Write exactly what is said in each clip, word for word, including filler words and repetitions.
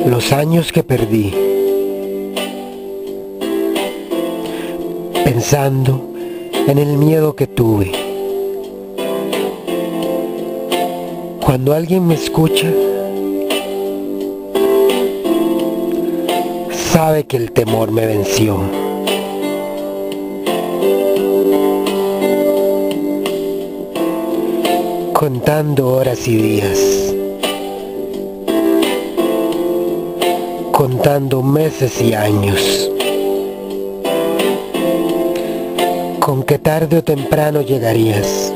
Los años que perdí, pensando en el miedo que tuve. Cuando alguien me escucha, sabe que el temor me venció. Contando horas y días, contando meses y años, con que tarde o temprano llegarías.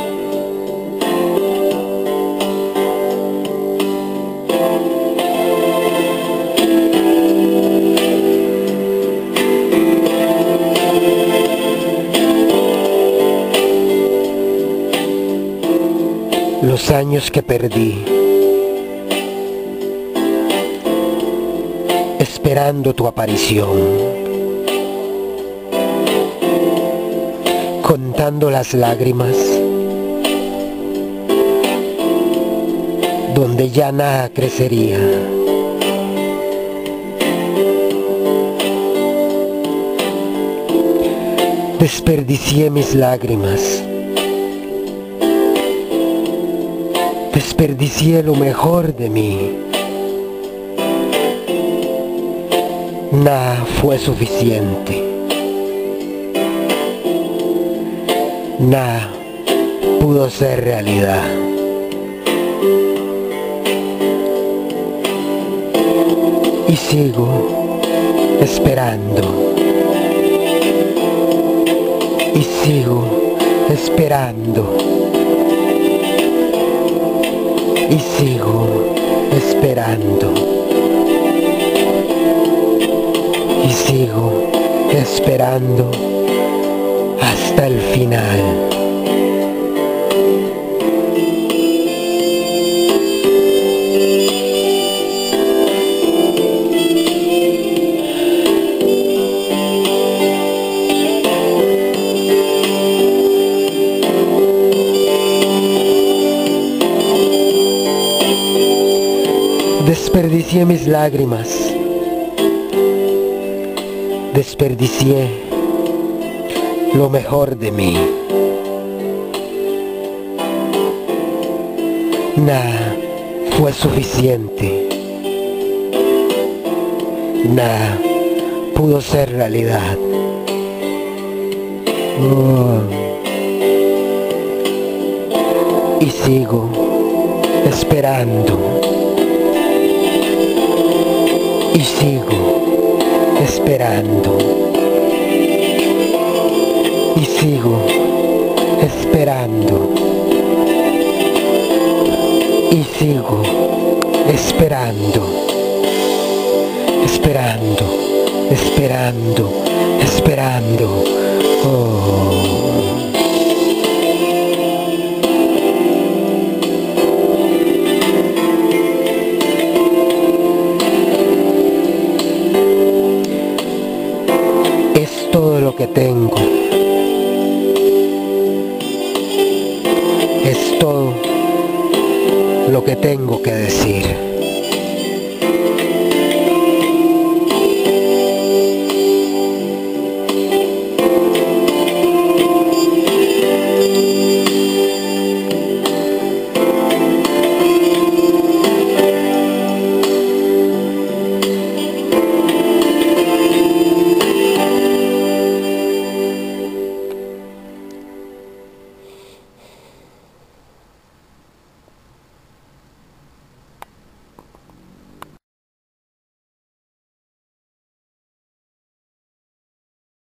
Los años que perdí, esperando tu aparición, contando las lágrimas, donde ya nada crecería. Desperdicié mis lágrimas, desperdicié lo mejor de mí. Nada fue suficiente. Nada pudo ser realidad. Y sigo esperando. Y sigo esperando. Y sigo esperando. Y sigo esperando hasta el final. Desperdicié mis lágrimas, desperdicié lo mejor de mí. Nada fue suficiente. Nada pudo ser realidad. Oh. Y sigo esperando. Y sigo esperando. Y sigo esperando. Y sigo esperando. Esperando, esperando, esperando. Oh. Es todo lo que tengo. Es todo lo que tengo que decir.